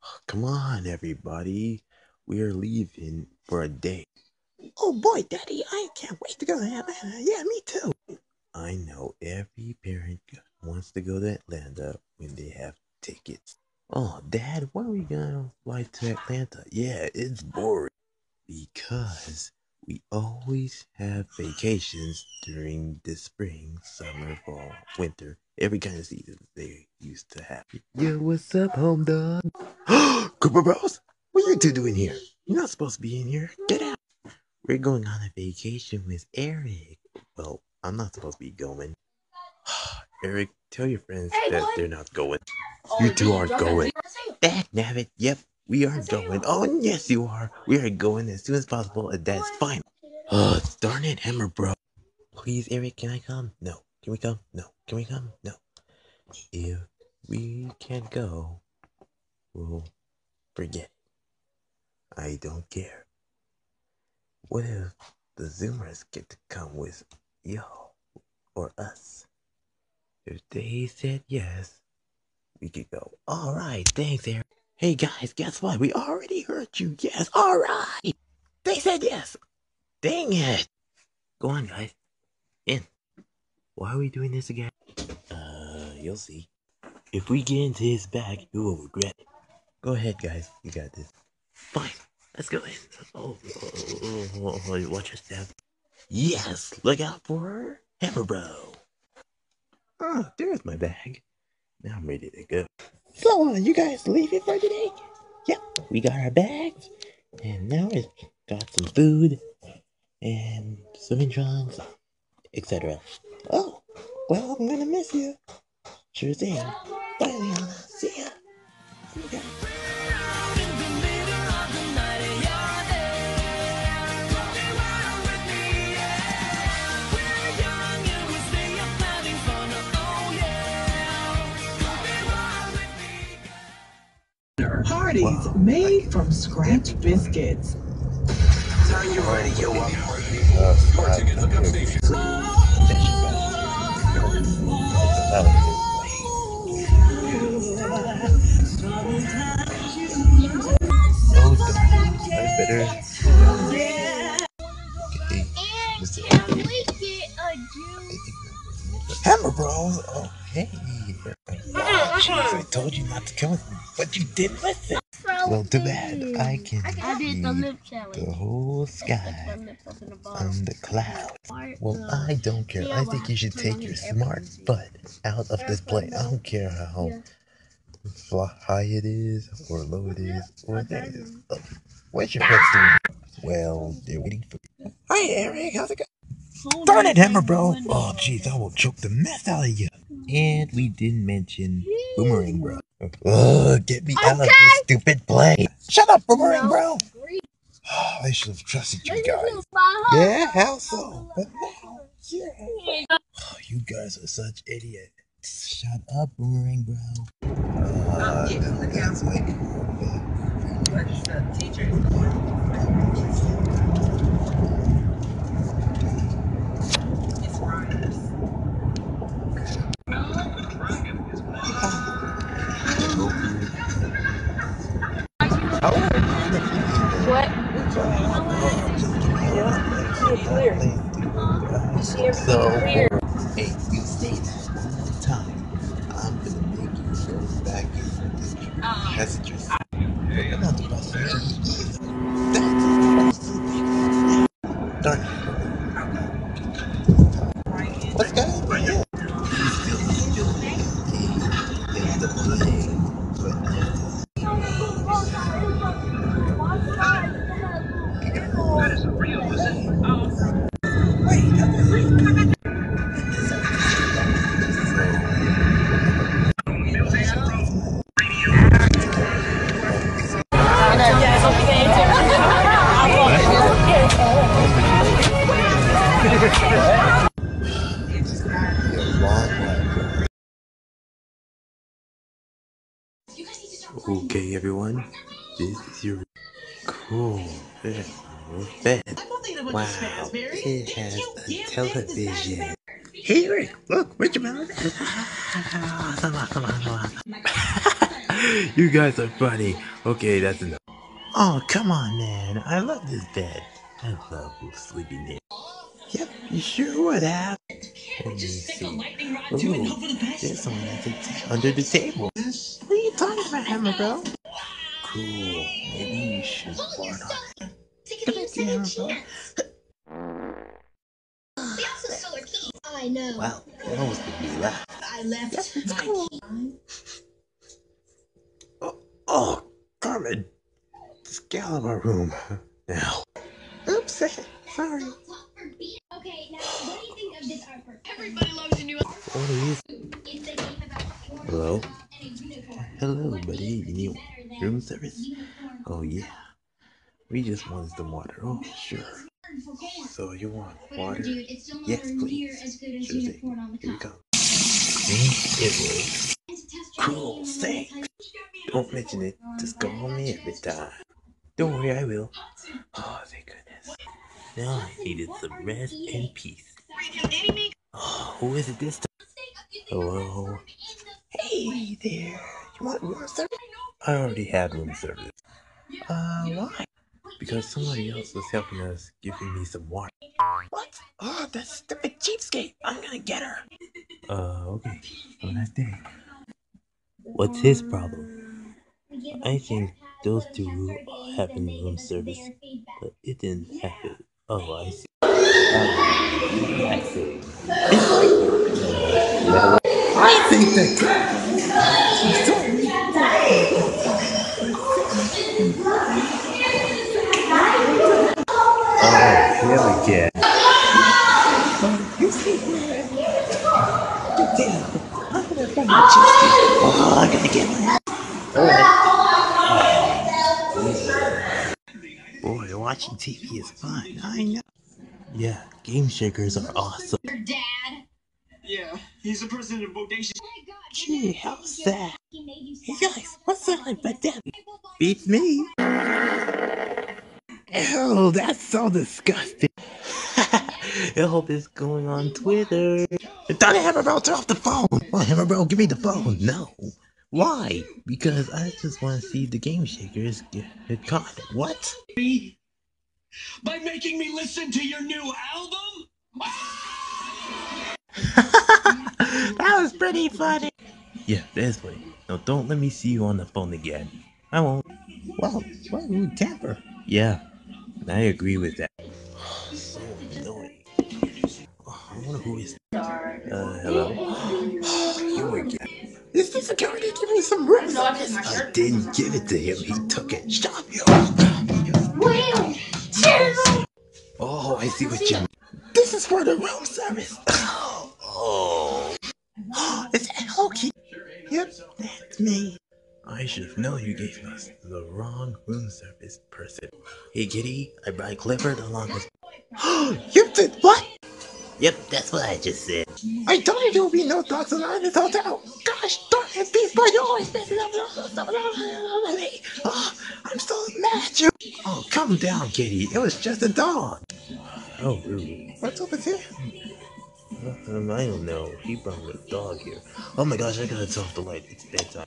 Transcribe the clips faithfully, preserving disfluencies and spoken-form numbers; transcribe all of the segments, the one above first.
Come on, everybody. We're leaving for a day. Oh boy, Daddy, I can't wait to go to Atlanta. Yeah, me too. I know every parent wants to go to Atlanta when they have tickets. Oh, Dad, when are we gonna fly to Atlanta? Yeah, it's boring. Because we always have vacations during the spring, summer, fall, winter, every kind of season they used to have. Yo, what's up, home dog? Cooper Bros, what are you two doing here? You're not supposed to be in here. Get out. We're going on a vacation with Eric. Well, I'm not supposed to be going. Eric, tell your friends that they're not going. You two aren't going. Dag nabbit, yep, we are going. Oh, yes, you are. We are going as soon as possible, and that's fine. Oh, darn it, Hammer Bro. Please, Eric, can I come? No. Can we come? No. Can we come? No. If we can't go, we'll forget. I don't care. What if the Zoomers get to come with y'all or us? If they said yes, we could go. All right, thanks, Eric. Hey guys, guess what? We already heard you. Yes, all right. They said yes. Dang it. Go on, guys. In. Why are we doing this again? Uh, you'll see. If we get into his bag, you will regret it. Go ahead, guys. You got this. Fine. Let's go in. Oh, oh, oh, oh, oh, watch your step. Yes, look out for her. Hammer Bro. Oh, there's my bag. Now I'm ready to go. So, uh, you guys leaving for today? Yep, we got our bags, and now we've got some food, and swimming trunks, et cetera. Oh, well, I'm gonna miss you. Sure thing. Bye, Leona. See ya. See you guys. Parties wow. made from scratch biscuits. Turn your radio up. Marching in hookup station. I better. Okay. And can we get a juice? Hammer Bros. Oh, hey. Oh, jeez, I told you not to come with me, but you did listen. Well, too bad. I can I did the lip challenge. The whole sky on the cloud. Well, I don't care. I think you should take your smart butt out of this plane. I don't care how high it is, or low it is, or there it is. Oh, where's your pet doing? Well, they're waiting for you. Hi, Eric. How's it going? Darn it, Hammer Bro. Oh, jeez, I will choke the mess out of you. And we didn't mention Boomerang Bro. Ugh, get me out of this stupid plane. Shut up, Boomerang Bro. Oh, I should have trusted you guys. Yeah, how so? But now, yeah. Oh, you guys are such idiots. Shut up, Boomerang Bro. Uh, that, that's like... What's the teacher? It's Ryan's. What? So, hey, you stay there all the time. I'm gonna make you go back in this passenger seat. But not the passenger seat. Darn it. Let's go. Yeah. It's the plane, but that is a real position. Wait, I'm a real position. Okay, everyone, this is your cool bed. Wow, it has a television. Hey, Rick, look, where's your mouth? Come on, come on, come on. You guys are funny. Okay, that's enough. Oh, come on, man. I love this bed. I love sleeping there. Yep, you sure would have. Let me see. Ooh, there's someone at the ta- under the table. What are you talking about, Hammer Bro? Cool. Maybe you should fart on it. Come back here, Hammer Bro. We also stole her keys. I know. Wow, that was the be laugh. I left Yep, it's my cool. key. Oh, oh, Carmen. Just get out of our room now. Oops, sorry. Okay, now what do you think of this artwork? Everybody loves a new artwork. What is It's the game about Hello? and a unicorn. Hello, What buddy. makes You it need better than room service? unicorn? Oh, yeah. We just want some water. Oh, sure. For corn. So you want Whatever, water? dude. It's still Yes, nowhere near please. as good as Sure thing. unicorn on the Here we cup. come. It was And to test your cool. game, Say. remember Don't mention it. Just call me every time. Don't worry, I will. Oh, thank goodness. Now I needed some rest and peace. Oh, who is it this time? Hello? Hey there. You want room service? I already had room service. Uh, why? Because somebody else was helping us, giving me some water. What? Oh, that stupid cheapskate. I'm gonna get her. Uh, okay. Have a nice day. What's his problem? I think those two having room service, but it didn't happen. Oh, I see. Uh, I see. It's like, uh, I think that. Oh, here we go. You see where? Damn. I'm gonna find the cheapskate. Oh, I gotta get my. Boy, watching T V is fun. I know. Yeah, game shakers are awesome. Your dad. Yeah, he's the president of Bodacious. Oh my God. Gee, how sad. He made you Hey sad. guys, what's that like but that beats me? Ew, that's so disgusting. I hope it's going on Twitter. Donnie Hammerbro, turn off the phone. Oh, Hammerbro, give me the phone. No. Why? Because I just want to see the game shakers get caught. What? By making me listen to your new album? That was pretty funny. Yeah, that's funny. Now don't let me see you on the phone again. I won't. Wow, why would you tamper? Yeah, I agree with that. So annoying. Oh, I wonder who is. Uh, hello? You again. Is the security giving me some room service? I didn't give it to him. He took it. Stop you. Will. Oh, I see what you mean. This is for the room service. Oh. It's Elkie. Yep, that's me. I should have known you gave us the wrong room service person. Hey, Kitty, I brought Clifford along with. You did what? Yep, that's what I just said. I told you there will be no dogs allowed in this hotel. Gosh darn it, these boys are always messing up. Oh, I'm so mad at you. Oh, calm down, Kitty. It was just a dog. Oh, rude. What's up with him? Um, I don't know. He brought the dog here. Oh my gosh, I gotta turn off the light. It's bedtime.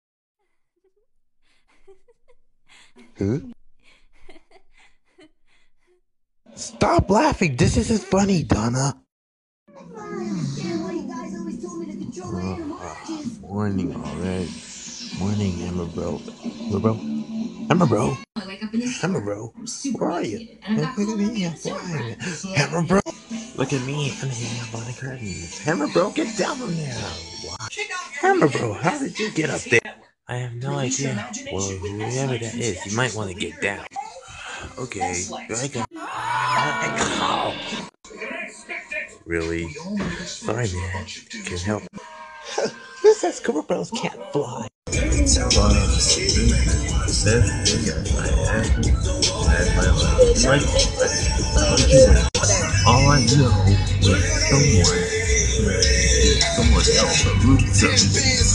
Huh? Stop laughing. This isn't funny, Donna. Uh, morning, alright. Morning, Emma bro. Emma bro? Emma bro? Emma bro? Where are you? Look at me, I'm flying. Hammer bro? Look at me, I'm hanging up on the curtains. Hammer bro, get down from there. Why? Hammer bro, how did you get up there? I have no idea. Well, whoever that is, you might want to get down. Okay, here I go. Uh, really? Sorry, man. Can't help. Who says Cooper Bros can't fly? Fly on the ceiling. The best thing I ever had in my life. Like, how'd you win? All I know was someone, someone else, a room service.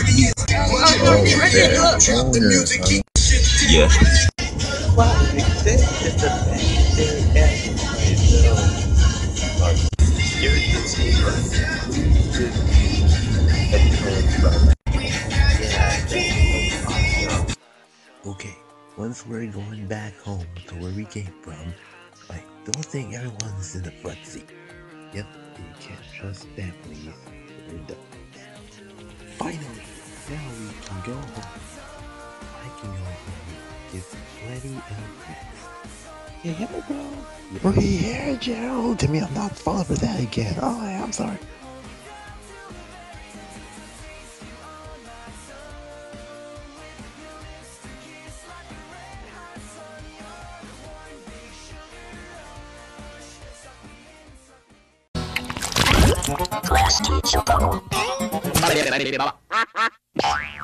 Yes. Well, this is the best thing ever. I know. Are you serious? Please give me a chance, brother. Yeah, that was awesome. Okay, once we're going back home to where we came from, like, don't think everyone's in the front seat. Yep, you can't trust families with their dogs. Finally, now we can go home. I can go home, give plenty of rest. Yeah, yeah, bro. Oh, yeah, Gerald. Tell me I'm not falling for that again. Oh, yeah, I'm sorry. Class teacher.